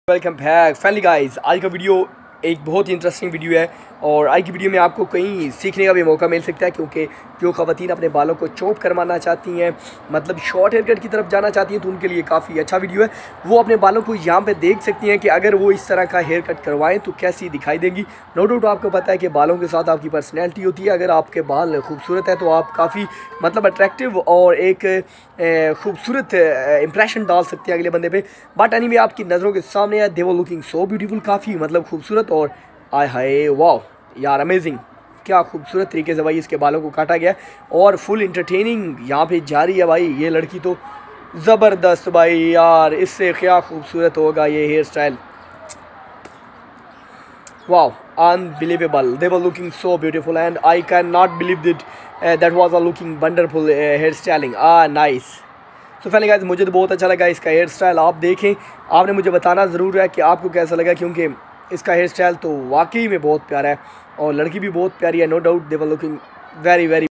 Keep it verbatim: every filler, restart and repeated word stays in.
Welcome back finally guys. आज का video एक बहुत ही इंटरेस्टिंग वीडियो है और आज की वीडियो में आपको कहीं सीखने का भी मौका मिल सकता है, क्योंकि जो ख़वातीन अपने बालों को चॉप करवाना चाहती हैं, मतलब शॉर्ट हेयर कट की तरफ जाना चाहती हैं, तो उनके लिए काफ़ी अच्छा वीडियो है। वो अपने बालों को यहाँ पे देख सकती हैं कि अगर वो इस तरह का हेयर कट करवाएं तो कैसी दिखाई देंगी। नो डाउट आपको पता है कि बालों के साथ आपकी पर्सनैलिटी होती है। अगर आपके बाल खूबसूरत है तो आप काफ़ी मतलब अट्रैक्टिव और एक खूबसूरत इंप्रेशन डाल सकते हैं अगले बंदे पे। बट एनीवे आपकी नज़रों के सामने है, दे वर लुकिंग सो ब्यूटीफुल, काफ़ी मतलब खूबसूरत और आय हाय वाह यार अमेजिंग, क्या खूबसूरत तरीके से भाई इसके बालों को काटा गया और फुल इंटरटेनिंग यहाँ पे जारी है भाई। ये लड़की तो ज़बरदस्त भाई यार, इससे क्या खूबसूरत होगा ये hairstyle. Wow, unbelievable. They were looking so beautiful and I cannot believe that uh, that was a looking wonderful uh, hairstyling. Ah, nice. तो फाइनली गाइस मुझे तो बहुत अच्छा लगा इसका हेयर स्टाइल। आप देखें, आपने मुझे बताना ज़रूर है कि आपको कैसा लगा, क्योंकि इसका हेयर स्टाइल तो वाकई में बहुत प्यारा है और लड़की भी बहुत प्यारी है। No doubt they were looking very very